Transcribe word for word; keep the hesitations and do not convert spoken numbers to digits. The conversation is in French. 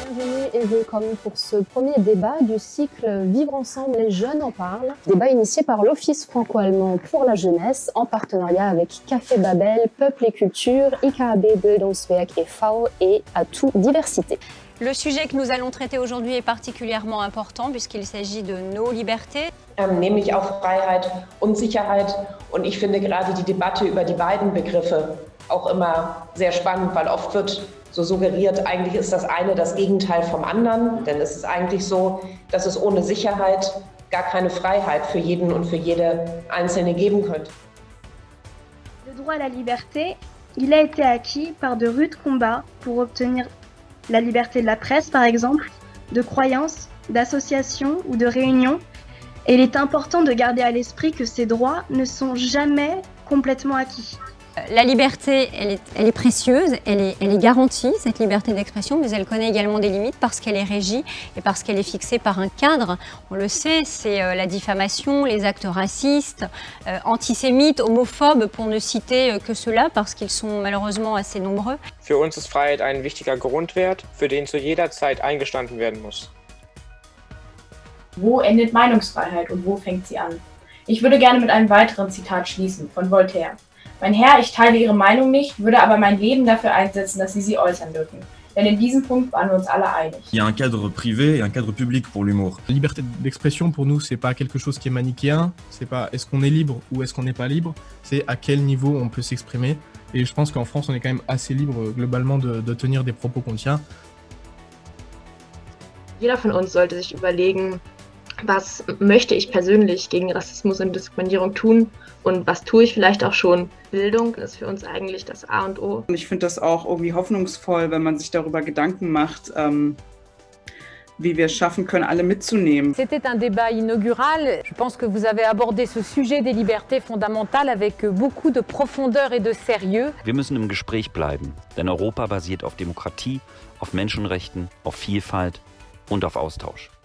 Bienvenue et willkommen pour ce premier débat du cycle Vivre ensemble, les jeunes en parlent. Débat initié par l'Office franco-allemand pour la jeunesse en partenariat avec Café Babel, Peuple et Culture, I K A B Bildungswerk e V et Atout Diversité. Le sujet que nous allons traiter aujourd'hui est particulièrement important puisqu'il s'agit de nos libertés. Ähm, nämlich auch Freiheit und Sicherheit. Und ich finde gerade die Debatte über die beiden Begriffe auch immer sehr spannend, weil oft wird so suggeriert, eigentlich ist das eine das Gegenteil vom anderen. Denn es ist eigentlich so, dass es ohne Sicherheit gar keine Freiheit für jeden und für jede Einzelne geben könnte. Le droit à la liberté, il a été acquis par de rudes combats pour obtenir la liberté de la presse, par exemple, de croyances, d'associations ou de réunions. Et il est important de garder à l'esprit que ces droits ne sont jamais complètement acquis. La liberté, elle est, elle est précieuse, elle est, elle est garantie, cette liberté d'expression, mais elle connaît également des limites parce qu'elle est régie et parce qu'elle est fixée par un cadre. On le sait, c'est euh, la diffamation, les actes racistes, euh, antisémites, homophobes, pour ne citer euh, que ceux-là, parce qu'ils sont malheureusement assez nombreux. Für uns ist Freiheit ein wichtiger Grundwert, für den zu jeder Zeit eingestanden werden muss. Wo endet Meinungsfreiheit und wo fängt sie an? Ich würde gerne mit einem weiteren Zitat schließen, von Voltaire. Mein Herr, ich teile Ihre Meinung nicht, würde aber mein Leben dafür einsetzen, dass Sie sie äußern dürfen. Denn in diesem Punkt waren wir uns alle einig. Il y a un cadre privé et un cadre public pour l'humour. La liberté d'expression pour nous, c'est pas quelque chose qui est manichéen, c'est pas est-ce qu'on est libre ou est-ce qu'on n'est pas libre, c'est à quel niveau on peut s'exprimer. Et je pense qu'en France, on est quand même assez libre globalement de, de tenir des propos qu'on tient. Jeder von uns sollte sich überlegen, was möchte ich persönlich gegen Rassismus und Diskriminierung tun und was tue ich vielleicht auch schon. Bildung ist für uns eigentlich das A und O. Ich finde das auch irgendwie hoffnungsvoll, wenn man sich darüber Gedanken macht, ähm, wie wir es schaffen können, alle mitzunehmen. C'était un débat inaugural. Je pense que vous avez abordé ce sujet des libertés fondamentales avec beaucoup de profondeur et de sérieux. Wir müssen im Gespräch bleiben, denn Europa basiert auf Demokratie, auf Menschenrechten, auf Vielfalt und auf Austausch.